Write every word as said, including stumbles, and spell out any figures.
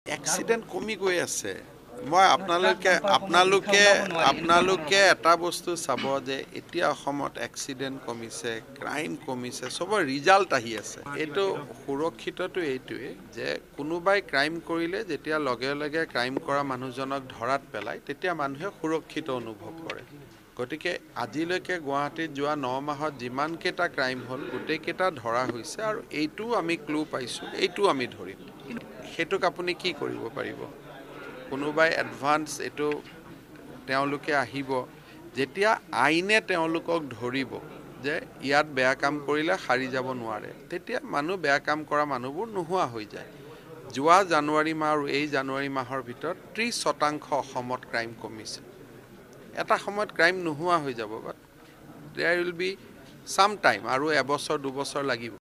accident কমি গৈ আছে মই আপোনালোকে আপোনালোকে আপোনালোকে এটা বস্তু চাব যে এতিয়া অসমত এক্সিডেণ্ট কমিছে ক্ৰাইম কমিছে সবৰ ৰিজাল্ট আহি আছে এইটো সুৰক্ষিতটো এইটোৱে যে কোনোবাই ক্ৰাইম কৰিলে যেতিয়া লগে লগে ক্ৰাইম কৰা মানুহজনক ধৰাত পেলায় তেতিয়া মানুহে সুৰক্ষিত অনুভৱ কৰে গতিকে আজিলৈকে গুৱাহাটীত যোৱা ন মাহত যিমানকেইটা ক্ৰাইম হ'ল গোটেইকেইটা ধৰা হৈছে আৰু এইটো আমি ক্লু পাইছোঁ এইটো আমি ধৰিম সেইটোক আপুনি কি কৰিব পাৰিব কোনোবাই এডভান্স এইটো তেওঁলোকে আহিব যেতিয়া আইনে তেওঁলোকক ধৰিব যে ইয়াত বেয়া কাম কৰিলে হাৰি যাব নোৱাৰে তেতিয়া মানুহ বেয়া কাম কৰা মানুহবোৰ নোহোৱা হৈ যায় যোৱা জানুৱাৰী মাহ আৰু এই জানুৱাৰী মাহৰ ভিতৰত ত্ৰিছ শতাংশ অসমত ক্ৰাইম কমিছে এটা সময়ত ক্ৰাইম নোহোৱা হৈ যাব but there will be some time আৰু এবছৰ দুবছৰ লাগিব